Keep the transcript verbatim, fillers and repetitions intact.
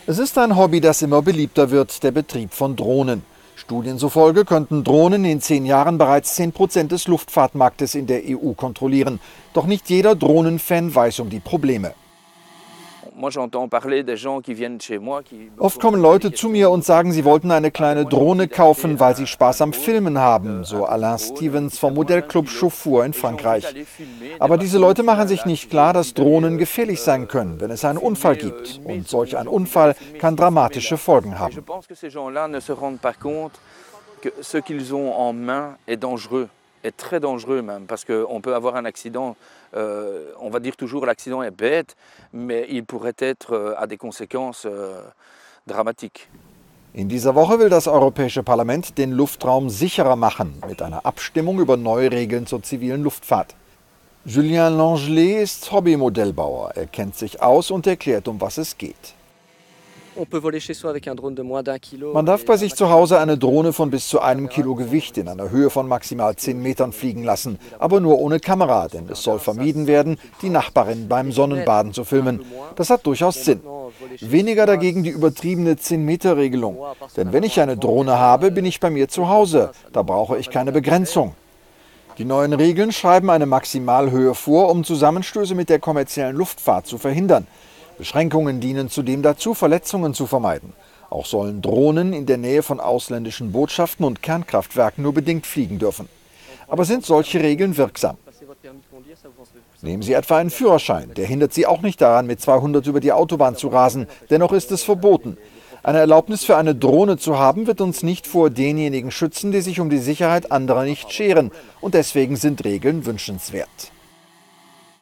Es ist ein Hobby, das immer beliebter wird, der Betrieb von Drohnen. Studien zufolge könnten Drohnen in zehn Jahren bereits zehn Prozent des Luftfahrtmarktes in der E U kontrollieren. Doch nicht jeder Drohnenfan weiß um die Probleme. Oft kommen Leute zu mir und sagen, sie wollten eine kleine Drohne kaufen, weil sie Spaß am Filmen haben, so Alain Stevens vom Modellclub Chauffeur in Frankreich. Aber diese Leute machen sich nicht klar, dass Drohnen gefährlich sein können, wenn es einen Unfall gibt. Und solch ein Unfall kann dramatische Folgen haben. Est très dangereux même, parce qu'on peut avoir un accident, euh, on va dire toujours l'accident est bête, mais il pourrait être euh, à des conséquences euh, dramatiques. In dieser Woche will das Europäische Parlament den Luftraum sicherer machen, mit einer Abstimmung über neue Regeln zur zivilen Luftfahrt. Julien Langelet ist Hobbymodellbauer. Er kennt sich aus und erklärt, um was es geht. Man darf bei sich zu Hause eine Drohne von bis zu einem Kilo Gewicht in einer Höhe von maximal zehn Metern fliegen lassen, aber nur ohne Kamera, denn es soll vermieden werden, die Nachbarin beim Sonnenbaden zu filmen. Das hat durchaus Sinn. Weniger dagegen die übertriebene zehn Meter Regelung. Denn wenn ich eine Drohne habe, bin ich bei mir zu Hause. Da brauche ich keine Begrenzung. Die neuen Regeln schreiben eine Maximalhöhe vor, um Zusammenstöße mit der kommerziellen Luftfahrt zu verhindern. Beschränkungen dienen zudem dazu, Verletzungen zu vermeiden. Auch sollen Drohnen in der Nähe von ausländischen Botschaften und Kernkraftwerken nur bedingt fliegen dürfen. Aber sind solche Regeln wirksam? Nehmen Sie etwa einen Führerschein. Der hindert Sie auch nicht daran, mit zweihundert über die Autobahn zu rasen. Dennoch ist es verboten. Eine Erlaubnis für eine Drohne zu haben, wird uns nicht vor denjenigen schützen, die sich um die Sicherheit anderer nicht scheren. Und deswegen sind Regeln wünschenswert.